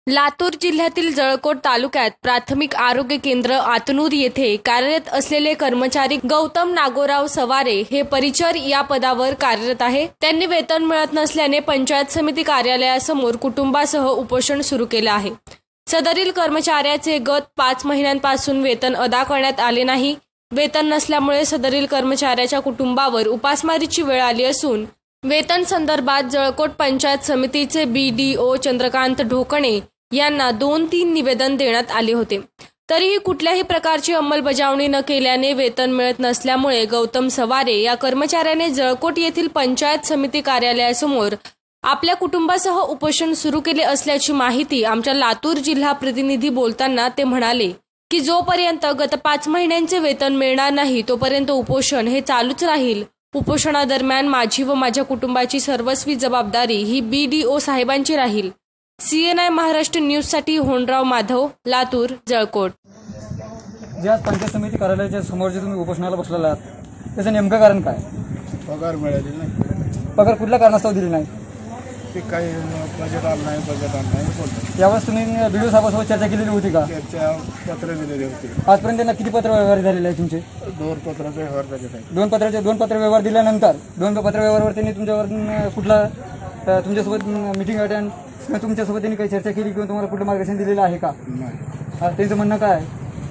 लातूर जिल्ह्यातील जळकोट तालुक्यात प्राथमिक आरोग्य केंद्र आतनूर येथे कार्यरत असलेले कर्मचारी गौतम नागोराव सवारे हे परिचर या पदावर कार्यरत आहे। त्यांनी वेतन मिळत नसल्याने पंचायत समिती कार्यालयासमोर कुटुंबासह उपोषण सुरू केले आहे। सदरील कर्मचाऱ्याचे गत 5 महिन्यांपासून वेतन अदा करण्यात आले नाही। वेतन नसल्यामुळे सदरील कर्मचाऱ्याच्या कुटुंबावर उपासमारीची वेळ आली असून वेतन संदर्भात जळकोट पंचायत समितीचे BDO चंद्रकांत ढोकणे यांना 2-3 निवेदन देण्यात आले होते, तरीही कुठल्याही प्रकारची अंमलबजावणी न केल्याने वेतन मिळत नसल्यामुळे गौतम सवारे या कर्मचाऱ्याने जळकोट येथील पंचायत समिती कार्यालयासमोर आपल्या कुटुंबासह उपोषण सुरू केले असल्याची माहिती आमच्या लातूर जिल्हा प्रतिनिधी बोलताना ते म्हणाले की जोपर्यंत गत 5 महिन्यांचे वेतन मिळणार नाही तोपर्यंत उपोषण हे चालूच राहील। उपोषणादरम्यान माझी व माझ्या कुटुंबाची सर्वस्वी जबाबदारी ही BDO साहेबांची राहील। CNI महाराष्ट्र न्यूज साठी होनराव माधव, लातूर, जळकोट। जे आज पंचायत समिती कार्यालयाच्या समोर जे तुम्ही उपोषणाला बसलेला आहात त्याचं नेमकं कारण काय? पगार मिळाली नाही। पगार कुठल्या कारणास्तव दिली नाही? ते काही बजेट आलं नाही बोलतात। यावेळेस तुम्ही BDO साहेबांसोबत चर्चा केलेली होती का? चर्चा पत्र दिलेली होती। आजपर्यंत त्यांना किती पत्र व्यवहार झालेले आहे तुमचे? 2 पत्राचे व्यवहार झाले आहेत। 2 पत्र व्यवहार दिल्यानंतर 2 पत्र व्यवहारावर त्यांनी तुमच्यावर कुठला तुमच्यासोबत मीटिंग अटेंड किंवा तुमच्यासोबत त्यांनी काही चर्चा केली किंवा तुम्हाला कुठलं मार्गदर्शन दिलेलं आहे का? नाही। त्यांचं म्हणणं काय?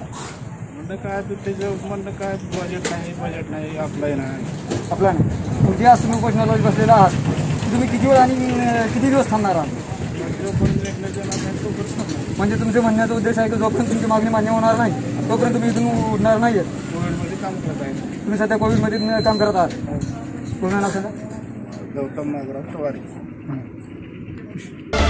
त्याचं म्हणणं काय बजेट नाही अप्लाय नाही। आपला नाही। तुमची आज तुम्ही उपोषणाला बसलेला आहात, तुम्ही किती वेळ आणि किती दिवस थांबणार आहात? म्हणजे तुमच्या म्हणण्याचा उद्देश आहे की जोपर्यंत तुमची मागणी मान्य होणार नाही तोपर्यंत तुम्ही इथून उठणार नाही? कोविडमध्ये काम करत आहे। तुम्ही सध्या कोविडमध्ये काम करत आहात। पूर्ण नाव सांगा? गौतम नागोराव सवारे।